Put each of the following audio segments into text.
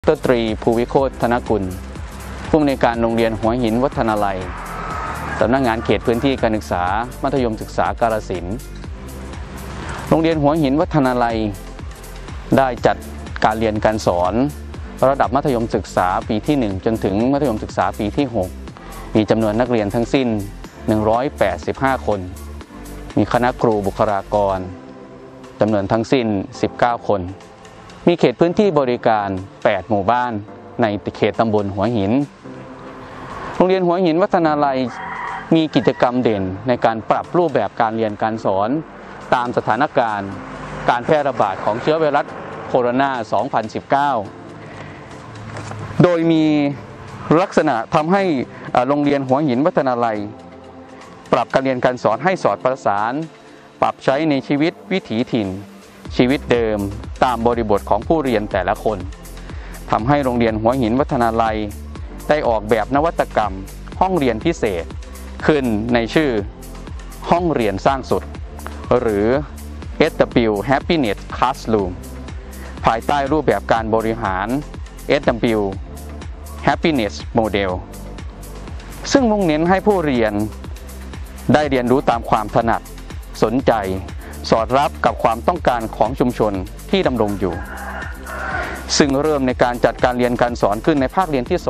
ดร.ตรีภูวิโคตรธนกุลผู้อำนวยการโรงเรียนหัวหินวัฒนาลัยสำนักงานเขตพื้นที่การศึกษามัธยมศึกษากาฬสินธุ์โรงเรียนหัวหินวัฒนาลัยได้จัดการเรียนการสอนระดับมัธยมศึกษาปีที่1จนถึงมัธยมศึกษาปีที่6มีจำนวนนักเรียนทั้งสิ้น185คนมีคณะครูบุคลากรจำนวนทั้งสิ้น19คนมีเขตพื้นที่บริการ8หมู่บ้านในเขตตำบลหัวหินโรงเรียนหัวหินวัฒนาลัยมีกิจกรรมเด่นในการปรับรูปแบบการเรียนการสอนตามสถานการณ์การแพร่ระบาดของเชื้อไวรัสโคโรนา 2019 โดยมีลักษณะทำให้โรงเรียนหัวหินวัฒนาลัยปรับการเรียนการสอนให้สอดประสานปรับใช้ในชีวิตวิถีถิ่นชีวิตเดิมตามบริบทของผู้เรียนแต่ละคนทำให้โรงเรียนหัวหินวัฒนาลัยได้ออกแบบนวัตกรรมห้องเรียนพิเศษขึ้นในชื่อห้องเรียนสร้างสุดหรือ SW Happiness Classroom ภายใต้รูปแบบการบริหาร SW Happiness Model ซึ่งมุ่งเน้นให้ผู้เรียนได้เรียนรู้ตามความถนัดสนใจสอดรับกับความต้องการของชุมชนที่ดำรงอยู่ซึ่งเริ่มในการจัดการเรียนการสอนขึ้นในภาคเรียนที่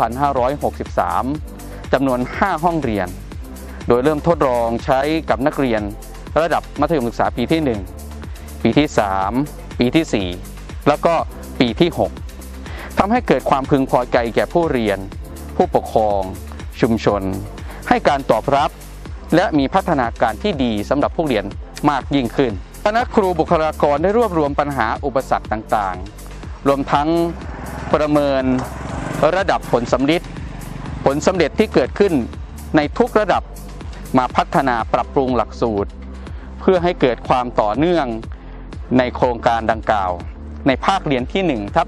2563 จำนวน 5 ห้องเรียนโดยเริ่มทดลองใช้กับนักเรียนระดับมัธยมศึกษาปีที่ 1 ปีที่ 3 ปีที่ 4 แล้วก็ปีที่ 6 ทำให้เกิดความพึงพอใจแก่ผู้เรียนผู้ปกครองชุมชนให้การตอบรับและมีพัฒนาการที่ดีสำหรับผู้เรียนมากยิ่งขึ้นคณะครูบุคลากรได้รวบรวมปัญหาอุปสรรคต่างๆรวมทั้งประเมินระดับผลสำเร็จที่เกิดขึ้นในทุกระดับมาพัฒนาปรับปรุงหลักสูตรเพื่อให้เกิดความต่อเนื่องในโครงการดังกล่าวในภาคเรียนที่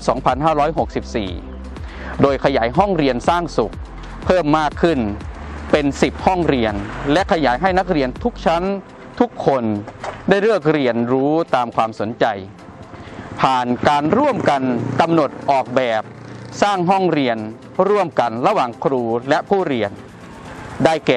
1/2564 โดยขยายห้องเรียนสร้างสุขเพิ่มมากขึ้นเป็น10ห้องเรียนและขยายให้นักเรียนทุกชั้นทุกคนได้เลือกเรียนรู้ตามความสนใจผ่านการร่วมกันกำหนดออกแบบสร้างห้องเรียนร่วมกันระหว่างครูและผู้เรียนได้แก่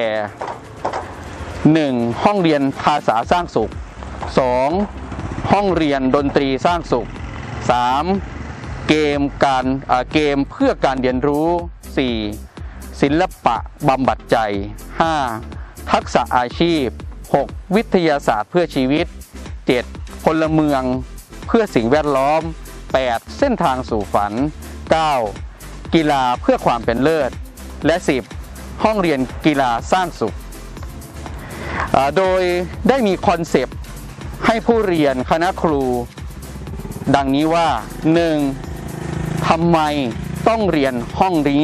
1. ห้องเรียนภาษาสร้างสุข 2. ห้องเรียนดนตรีสร้างสุข 3. เกมเพื่อการเรียนรู้ 4. ศิลปะบำบัดใจ 5. ทักษะอาชีพ 6. วิทยาศาสตร์เพื่อชีวิต 7. พลเมืองเพื่อสิ่งแวดล้อม 8. เส้นทางสู่ฝัน 9. กีฬาเพื่อความเป็นเลิศและ 10. ห้องเรียนกีฬาสร้างสุขโดยได้มีคอนเซปต์ให้ผู้เรียนคณะครูดังนี้ว่า 1. ทำไมต้องเรียนห้องนี้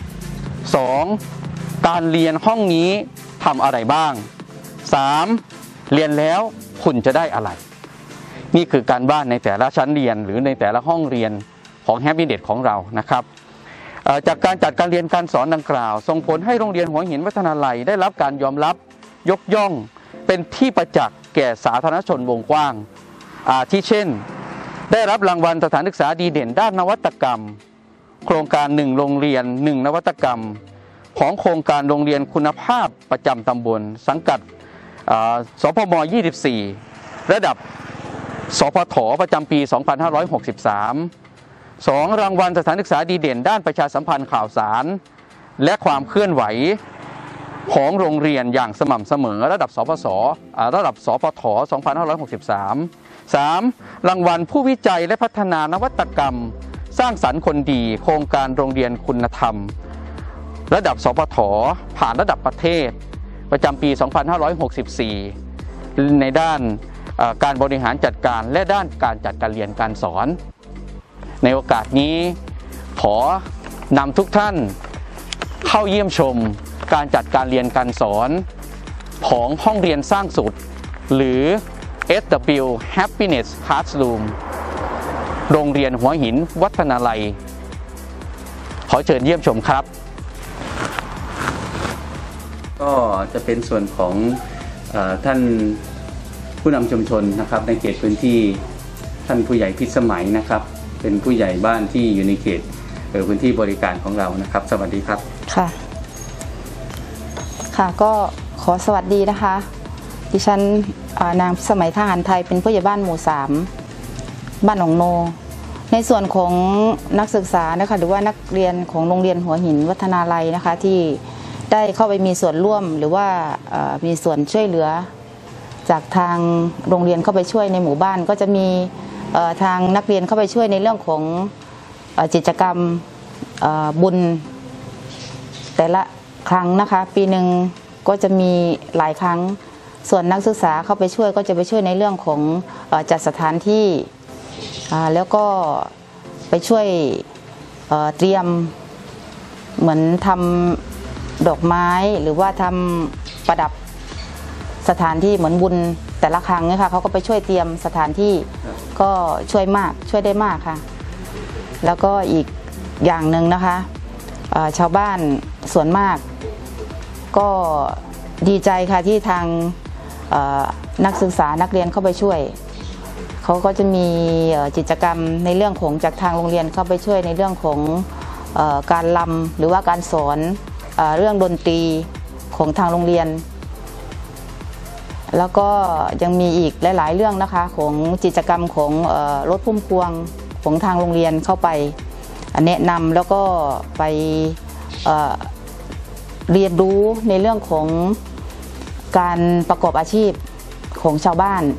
2. การเรียนห้องนี้ทำอะไรบ้าง 3. เรียนแล้วคุณจะได้อะไรนี่คือการบ้านในแต่ละชั้นเรียนหรือในแต่ละห้องเรียนของ Happiness ของเรานะครับจากการจัดการเรียนการสอนดังกล่าวส่งผลให้โรงเรียนหัวหินวัฒนาลัยได้รับการยอมรับยกย่องเป็นที่ประจักษ์แก่สาธารณชนวงกว้างที่เช่นได้รับรางวัลสถานศึกษาดีเด่นด้านนวัตกรรมโครงการ1โรงเรียน1นวัตกรรมของโครงการโรงเรียนคุณภาพประจำตำบลสังกัดสพม24ระดับสพทประจำปี 2563 2. รางวัลสถานศึกษาดีเด่นด้านประชาสัมพันธ์ข่าวสารและความเคลื่อนไหวของโรงเรียนอย่างสม่ำเสมอระดับสพท 2563 3. รางวัลผู้วิจัยและพัฒนานวัตกรรมสร้างสรรค์คนดีโครงการโรงเรียนคุณธรรมระดับสพทผ่านระดับประเทศประจำปี 2564 ในด้านการบริหารจัดการและด้านการจัดการเรียนการสอนในโอกาสนี้ขอนำทุกท่านเข้าเยี่ยมชมการจัดการเรียนการสอนของห้องเรียนสร้างสุขหรือ SW Happiness Classroom โรงเรียนหัวหินวัฒนาลัยขอเชิญเยี่ยมชมครับก็จะเป็นส่วนของท่านผู้นำชุมชนนะครับในเขตพื้นที่ท่านผู้ใหญ่พิสมัยนะครับเป็นผู้ใหญ่บ้านที่อยู่ในเขตพื้นที่บริการของเรานะครับสวัสดีครับค่ะค่ะก็ขอสวัสดีนะคะดิฉันนางสมัยทหารไทยเป็นผู้ใหญ่บ้านหมู่3บ้านหนองโนในส่วนของนักศึกษานะคะหรือว่านักเรียนของโรงเรียนหัวหินวัฒนาลัยนะคะที่ได้เข้าไปมีส่วนร่วมหรือว่ามีส่วนช่วยเหลือจากทางโรงเรียนเข้าไปช่วยในหมู่บ้านก็จะมีทางนักเรียนเข้าไปช่วยในเรื่องของกิจกรรมบุญแต่ละครั้งนะคะปีหนึ่งก็จะมีหลายครั้งส่วนนักศึกษาเข้าไปช่วยก็จะไปช่วยในเรื่องของจัดสถานที่แล้วก็ไปช่วยเตรียมเหมือนทำดอกไม้หรือว่าทำประดับสถานที่เหมือนบุญแต่ละครั้งเนี่ยค่ะเขาก็ไปช่วยเตรียมสถานที่ก็ช่วยได้มากค่ะแล้วก็อีกอย่างหนึ่งนะคะชาวบ้านส่วนมากก็ดีใจค่ะที่ทางนักศึกษานักเรียนเข้าไปช่วยเขาก็จะมีกิจกรรมในเรื่องของจากทางโรงเรียนเข้าไปช่วยในเรื่องของการรำหรือว่าการสอนเรื่องดนตรีของทางโรงเรียนแล้วก็ยังมีอีกหลายๆเรื่องนะคะของกิจกรรมของรถพุ่มพวงของทางโรงเรียนเข้าไปแนะนำแล้วก็ไปเรียนรู้ในเรื่องของการประกอบอาชีพของชาวบ้าน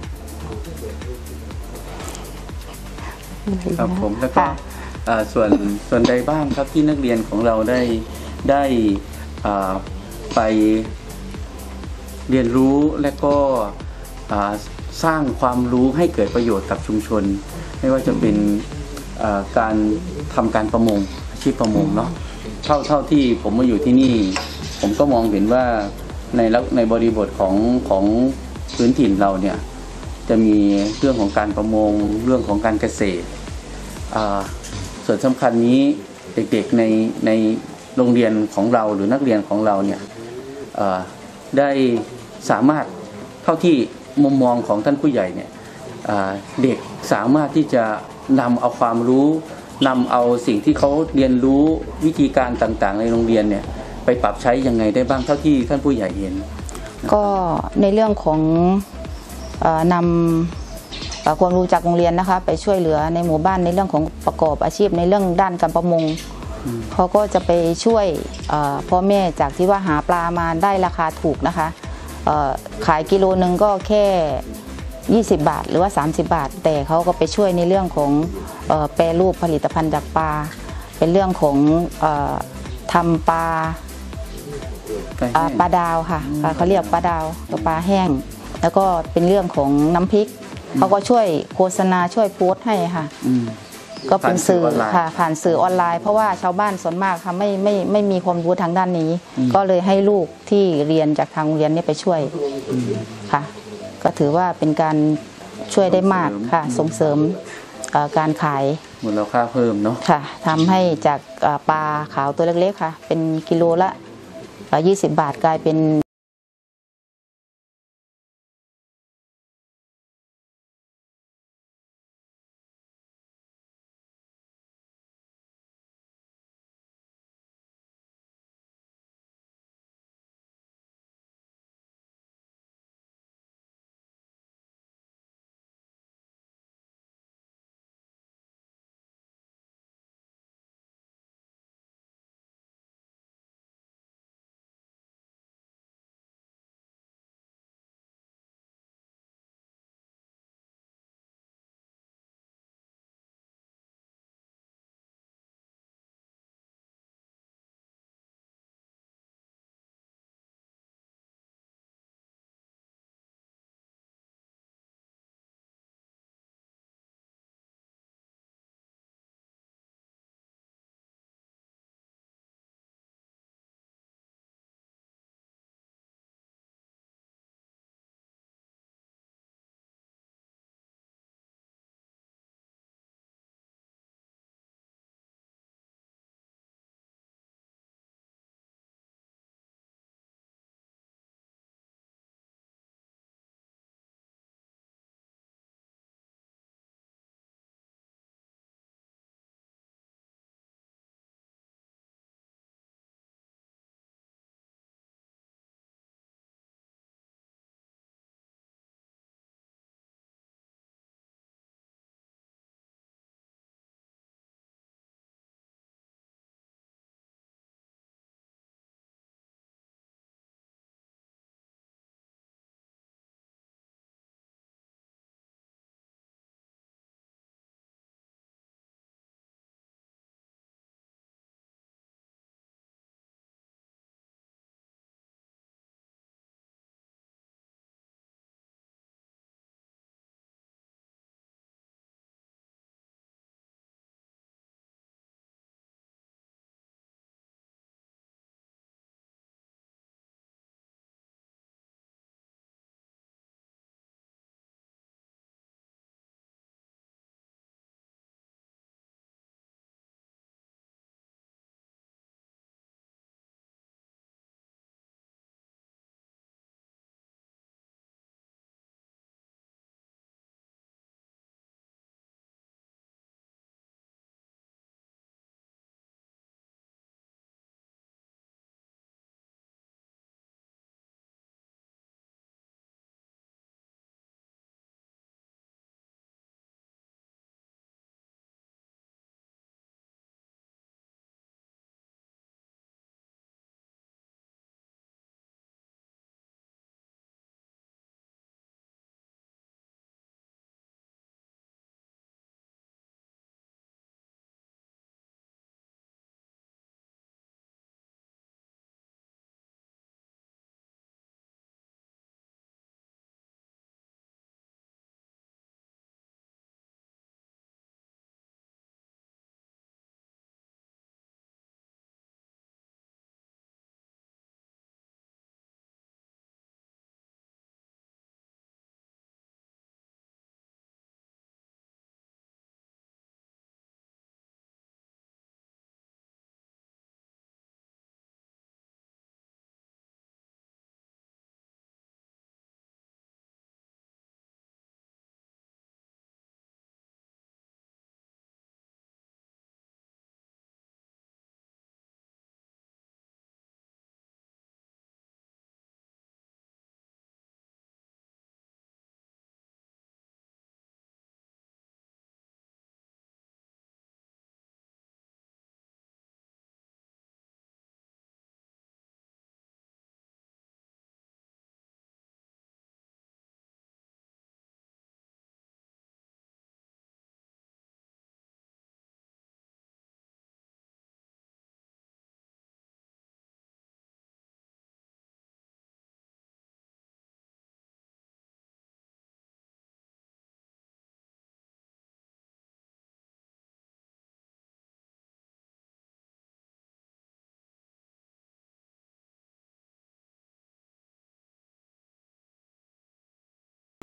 ครับผมแล้วก็ส่วนใดบ้างครับที่นักเรียนของเราได้ไปเรียนรู้และก็สร้างความรู้ให้เกิดประโยชน์กับชุมชนไม่ว่าจะเป็นการทำการประมงอาชีพประมงเนาะเท่าที่ผมมาอยู่ที่นี่ผมก็มองเห็นว่าในบริบทของพื้นถิ่นเราเนี่ยจะมีเรื่องของการประมงเรื่องของการเกษตรส่วนสำคัญนี้เด็กๆในโรงเรียนของเราหรือนักเรียนของเราเนี่ยได้สามารถเท่าที่มุมมองของท่านผู้ใหญ่เนี่ยเด็กสามารถที่จะนำเอาความรู้นำเอาสิ่งที่เขาเรียนรู้วิธีการต่างๆในโรงเรียนเนี่ยไปปรับใช้ยังไงได้บ้างเท่าที่ท่านผู้ใหญ่เห็นก็ในเรื่องของนำความรู้จากโรงเรียนนะคะไปช่วยเหลือในหมู่บ้านในเรื่องของประกอบอาชีพในเรื่องด้านการประมงเขาก็จะไปช่วยพ่อแม่จากที่ว่าหาปลามาได้ราคาถูกนะคะขายกิโลนึงก็แค่20 บาทหรือว่า30 บาทแต่เขาก็ไปช่วยในเรื่องของแปรรูปผลิตภัณฑ์จากปลาเป็นเรื่องของทำปลาดาวค่ะเขาเรียกปลาดาวกับปลาแห้งแล้วก็เป็นเรื่องของน้ำพริกเขาก็ช่วยโฆษณาช่วยโพสต์ให้ค่ะก็เป็นสื่อค่ะผ่านสื่อออนไลน์เพราะว่าชาวบ้านส่วนมากค่ะไม่มีความรู้ทางด้านนี้ก็เลยให้ลูกที่เรียนจากทางโรงเรียนนี่ไปช่วยค่ะก็ถือว่าเป็นการช่วยได้มากค่ะส่งเสริมการขายมูลค่าเพิ่มเนาะค่ะทำให้จากปลาขาวตัวเล็กๆค่ะเป็นกิโลละ20 บาทกลายเป็น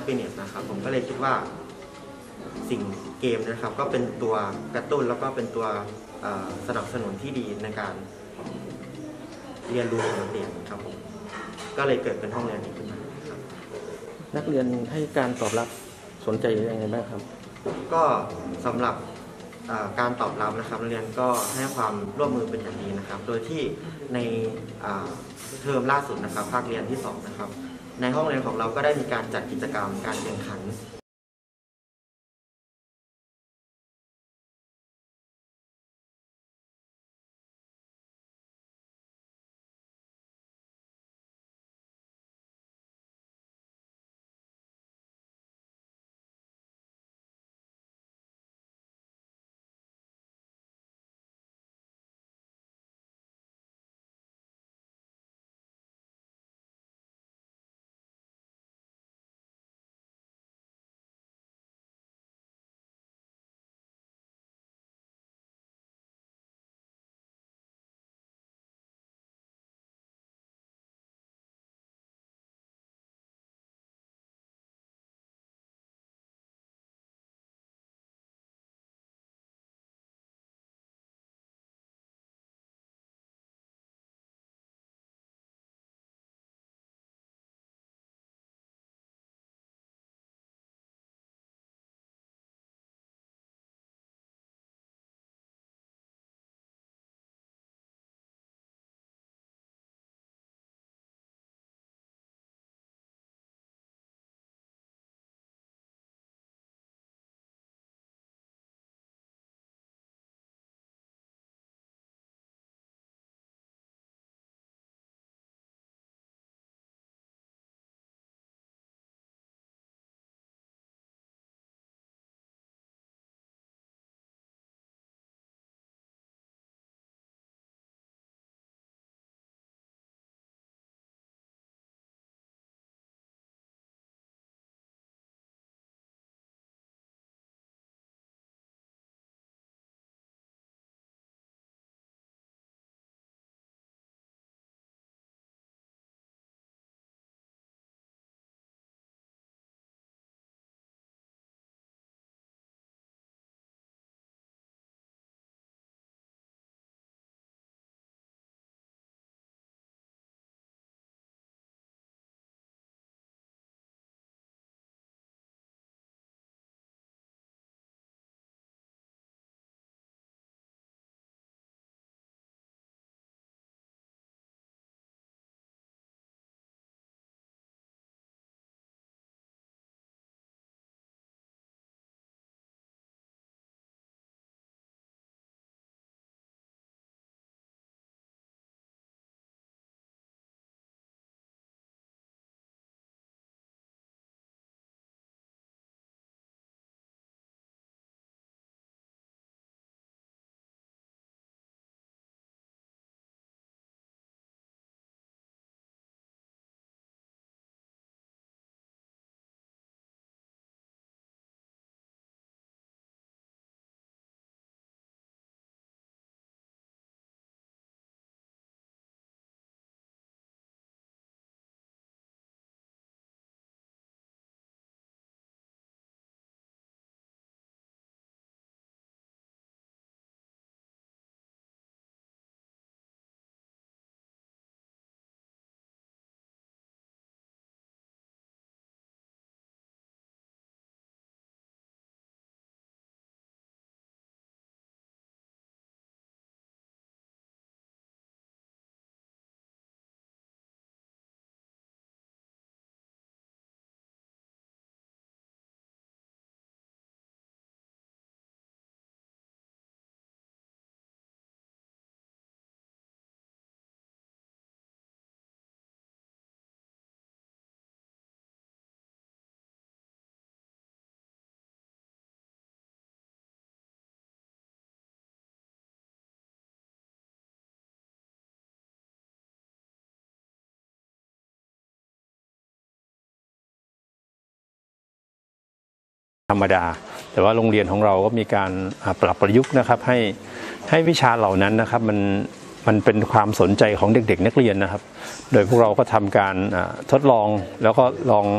Happiness นะครับผมก็เลยคิดว่าสิ่งเกมนะครับก็เป็นตัวกระตุ้นแล้วก็เป็นตัวสนับสนุนที่ดีในการเรียนรู้ของนักเรียนครับผมก็เลยเกิดเป็นห้องเรียนนี้ขึ้นมาครับนักเรียนให้การตอบรับสนใจยังไงบ้างครับก็สำหรับการตอบรับนะครับนักเรียนก็ให้ความร่วมมือเป็นอย่างดีนะครับโดยที่ในเทอมล่าสุดนะครับภาคเรียนที่2นะครับในห้องเรียนของเราก็ได้มีการจัดกิจกรรมการแข่งขันธรรมดาแต่ว่าโรงเรียนของเราก็มีการปรับประยุกต์นะครับให้วิชาเหล่านั้นนะครับมันเป็นความสนใจของเด็กๆนักเรียนนะครับโดยพวกเราก็ทำการทดลองแล้วก็ลอง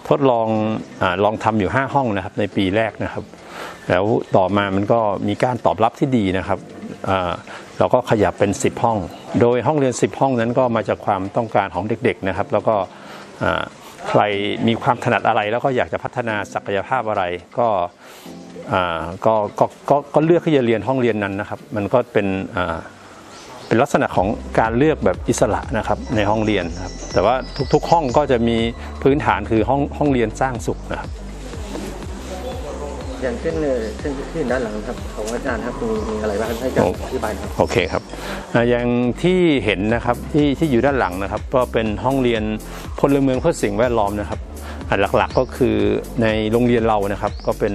ทดลองลองทำอยู่5ห้องนะครับในปีแรกนะครับแล้วต่อมามันก็มีการตอบรับที่ดีนะครับเราก็ขยับเป็น10ห้องโดยห้องเรียน10ห้องนั้นก็มาจากความต้องการของเด็กๆนะครับแล้วก็ใครมีความถนัดอะไรแล้วก็อยากจะพัฒนาศักยภาพอะไรก็เลือกที่จะเรียนห้องเรียนนั้นนะครับมันก็เป็นลักษณะของการเลือกแบบอิสระนะครับในห้องเรียนครับแต่ว่าทุกๆห้องก็จะมีพื้นฐานคือห้องเรียนสร้างสุขนะครับอย่างเช่นที่ด้านหลังครับของอาจารย์ครับมีอะไรบ้างให้อาจารย์อธิบายครับโอเคครับอย่างที่เห็นนะครับที่อยู่ด้านหลังนะครับก็เป็นห้องเรียนพลเมืองเพื่อสิ่งแวดล้อมนะครับหลักๆก็คือในโรงเรียนเรานะครับก็เป็น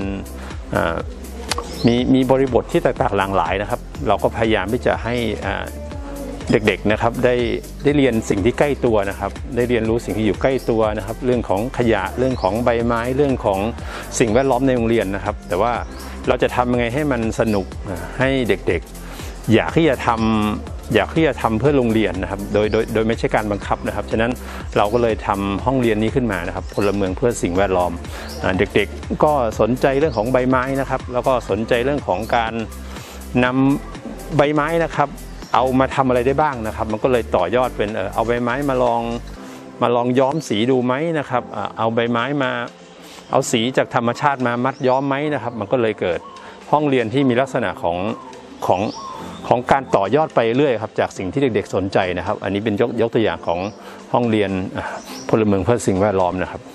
มีบริบทที่แตกต่างหลากหลายนะครับเราก็พยายามที่จะให้เด็กๆนะครับได้เรียนสิ่งที่ใกล้ตัวนะครับได้เรียนรู้สิ่งที่อยู่ใกล้ตัวนะครับเรื่องของขยะเรื่องของใบไม้เรื่องของสิ่งแวดล้อมในโรงเรียนนะครับแต่ว่าเราจะทำยังไงให้มันสนุกให้เด็กๆอยากที่จะทำเพื่อโรงเรียนนะครับโดยไม่ใช่การบังคับนะครับฉะนั้นเราก็เลยทำห้องเรียนนี้ขึ้นมานะครับพลเมืองเพื่อสิ่งแวดล้อมเด็กๆก็สนใจเรื่องของใบไม้นะครับแล้วก็สนใจเรื่องของการนำใบไม้นะครับเอามาทำอะไรได้บ้างนะครับมันก็เลยต่อยอดเป็นเอาใบไม้มาลองย้อมสีดูไหมนะครับเอาใบไม้มาเอาสีจากธรรมชาติมามัดย้อมไหมนะครับมันก็เลยเกิดห้องเรียนที่มีลักษณะของการต่อยอดไปเรื่อยครับจากสิ่งที่เด็กๆสนใจนะครับอันนี้เป็นยกตัวอย่างของห้องเรียนพลเมืองเพื่อสิ่งแวดล้อมนะครับ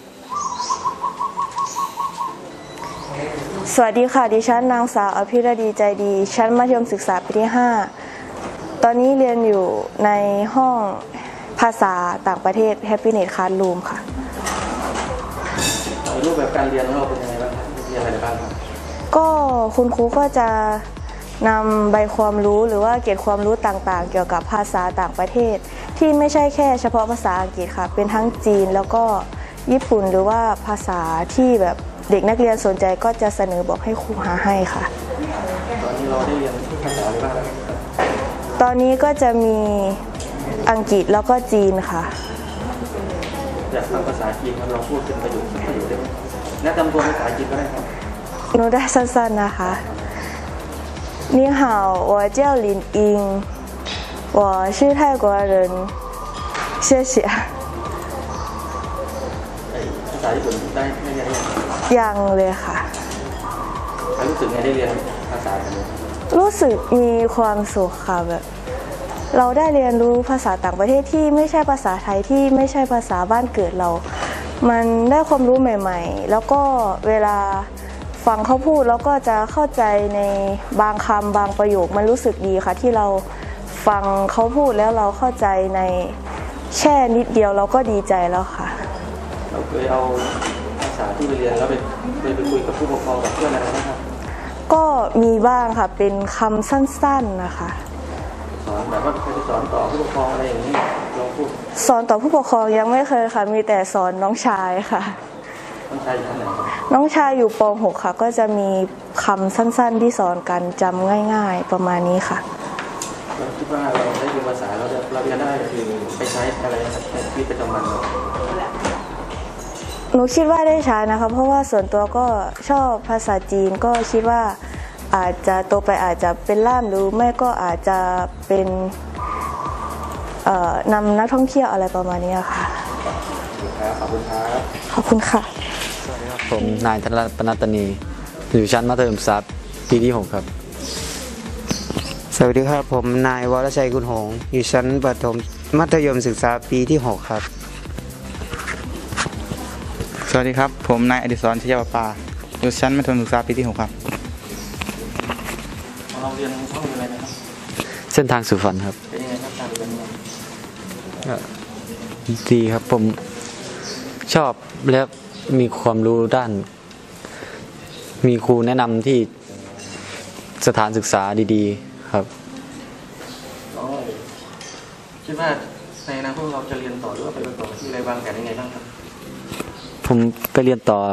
สวัสดีค่ะดิฉันนางสาวอภิรดีใจดีชั้นมัธยมศึกษาปีที่5ตอนนี้เรียนอยู่ในห้องภาษาต่างประเทศ Happiness Classroom ค่ะรูปแบบการเรียนของเราเป็นยังไงบ้างครับเรียนอะไรบ้างครับก็คุณครูก็จะนำใบความรู้หรือว่าเกร็ดความรู้ต่างๆเกี่ยวกับภาษาต่างประเทศที่ไม่ใช่แค่เฉพาะภาษาอังกฤษค่ะเป็นทั้งจีนแล้วก็ญี่ปุ่นหรือว่าภาษาที่แบบเด็กนักเรียนสนใจก็จะเสนอบอกให้ครูหาให้ค่ะตอนนี้เราได้เรียนภาษาอะไรบ้างตอนนี้ก็จะมีอังกฤษแล้วก็จีนค่ะอยากฟังภาษาจีนครับเราพูดเป็นประโยคได้ไหมแนะนำตัวภาษาจีนก็ได้ครับหนูได้สั้นๆนะคะ你好我叫林英我是泰国人谢谢ภาษาญี่ปุ่นได้ไม่เรียนยังเลยค่ะรู้สึกไงได้เรียนภาษาแบบนี้รู้สึกมีความสุขค่ะแบบเราได้เรียนรู้ภาษาต่างประเทศที่ไม่ใช่ภาษาไทยที่ไม่ใช่ภาษาบ้านเกิดเรามันได้ความรู้ใหม่ๆแล้วก็เวลาฟังเขาพูดแล้วก็จะเข้าใจในบางคำบางประโยคมันรู้สึกดีค่ะที่เราฟังเขาพูดแล้วเราเข้าใจในแค่นิดเดียวเราก็ดีใจแล้วค่ะเราเคยเอาภาษาที่ไปเรียนแล้วไปคุยกับผู้ปกครองกับเพื่อนอะไรไหมครับก็มีบ้างค่ะเป็นคำสั้นๆนะคะสอนแบบว่าเคยสอนต่อผู้ปกครองอะไรอย่างนี้ลองพูดสอนต่อผู้ปกครองยังไม่เคยค่ะมีแต่สอนน้องชายค่ะน้องชายอยู่ไหนครับน้องชายอยู่ป.6 ค่ะก็จะมีคำสั้นๆที่สอนกันจำง่ายๆประมาณนี้ค่ะเราคิดว่าเราได้เรียนภาษาเราเรียนได้คือไปใช้อะไรในชีวิตประจำวันเราหนูคิดว่าได้ใช้นะคะเพราะว่าส่วนตัวก็ชอบภาษาจีนก็คิดว่าอาจจะโตไปอาจจะเป็นล่ามหรือไม่ก็อาจจะเป็นนำนักท่องเที่ยวอะไรประมาณนี้ค่ะขอบคุณครับขอบคุณค่ะสวัสดีครับผมนายธนรัตน์ปนัตตนีอยู่ชั้นมัธยมศึกษาปีที่6ครับสวัสดีครับผมนายวรชัยกุลหงส์อยู่ชั้นประถมมัธยมศึกษาปีที่6ครับสวัสดีครับผมนายอดิศร ชยประภาอยู่ชั้นมัธยมศึกษาปีที่6ครับเราเรียนห้องเรียนอะไรนะครับเส้นทางสู่ฝันครับเป็นยังไงครับการเรียนดีครับผมชอบและมีความรู้ด้านมีครูแนะนำที่สถานศึกษาดีๆครับคิดว่าในอนาคตเราจะเรียนต่อหรือว่าไปต่อที่อะไรบ้างกันยังไงบ้างครับผมไปเรียนต่อ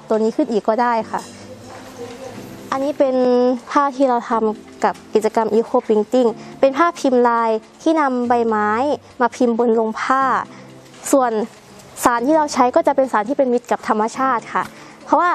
ตัวนี้ขึ้นอีกก็ได้ค่ะ อันนี้เป็นผ้าที่เราทำกับกิจกรรม Eco Printing เป็นผ้าพิมพ์ลายที่นำใบไม้มาพิมพ์บนลงผ้า ส่วนสารที่เราใช้ก็จะเป็นสารที่เป็นมิตรกับธรรมชาติค่ะ เพราะว่า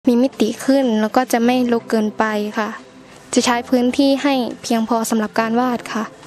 มีมิติขึ้นแล้วก็จะไม่รกเกินไปค่ะ จะใช้พื้นที่ให้เพียงพอสำหรับการวาดค่ะ